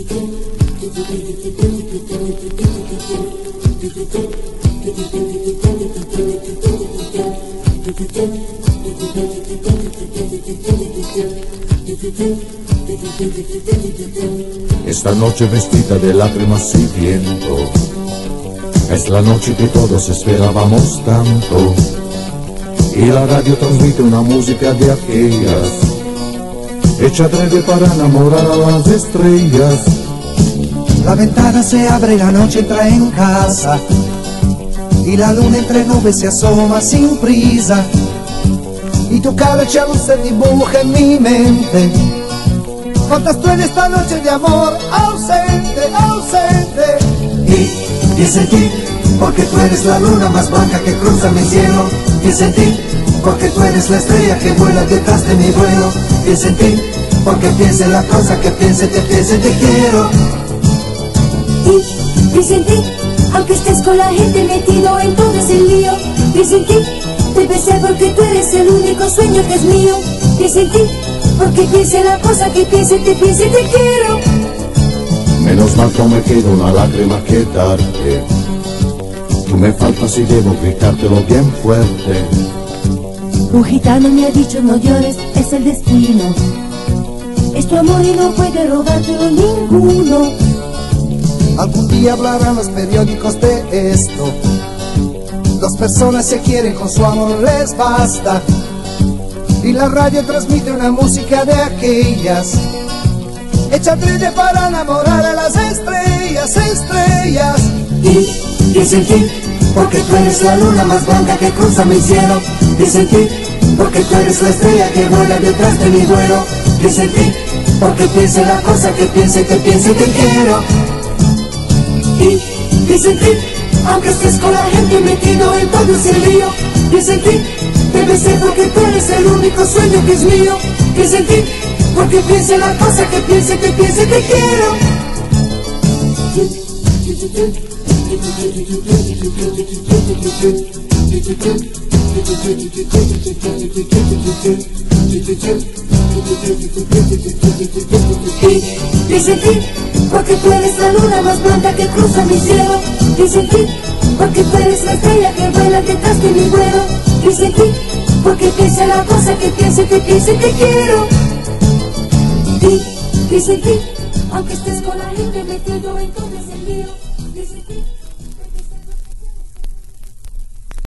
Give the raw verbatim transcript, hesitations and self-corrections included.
Esta noche vestida de lágrimas y viento, es la noche que todos esperábamos tanto, y la radio transmite una música de aquellas, hecha adrede para enamorar a las estrellas. La ventana se abre y la noche entra en casa, y la luna entre nubes se asoma sin prisa, y tu cabeza luz se dibuja en mi mente. ¿Cuántas tú en esta noche de amor ausente, ausente? Y pienso en ti, porque tú eres la luna más blanca que cruza mi cielo. Pienso en ti, porque tú eres la estrella que vuela detrás de mi vuelo. Pienso en ti, porque piense la cosa que piense, te piense, te quiero. Y pienso en ti, aunque estés con la gente metido en todo ese lío. Pienso en ti, te besé porque tú eres el único sueño que es mío. Pienso en ti, porque piense la cosa que piense, te piense, te quiero. Menos mal que me queda una lágrima que darte. Tú me faltas y debo gritártelo bien fuerte. Un gitano me ha dicho no llores, es el destino. Es tu amor y no puede robártelo ninguno. Algún día hablarán los periódicos de esto. Dos personas se quieren, con su amor les basta. Y la radio transmite una música de aquellas, hecha adrede para enamorar a las estrellas, estrellas. Y pienso en ti, porque tú eres la luna más blanca que cruza mi cielo. Pienso en ti, porque tú eres la estrella que vuela detrás de mi vuelo. Pienso en ti, porque piense la cosa que piense, te piense, te quiero. Y pienso en ti, aunque estés con la gente metido en todo ese lío. Pienso en ti, te besé porque tú eres el único sueño que es mío. Pienso en ti, porque piense la cosa que piense, te piense, te quiero. Y pienso en ti, porque tú eres la luna más blanca que cruza mi cielo. Pienso en ti, porque tú eres la estrella que vuela detrás de mi vuelo. Pienso en ti, porque piensa la cosa que piense, te piense, te quiero. Y pienso en ti, aunque estés con la gente metido en todo ese lío.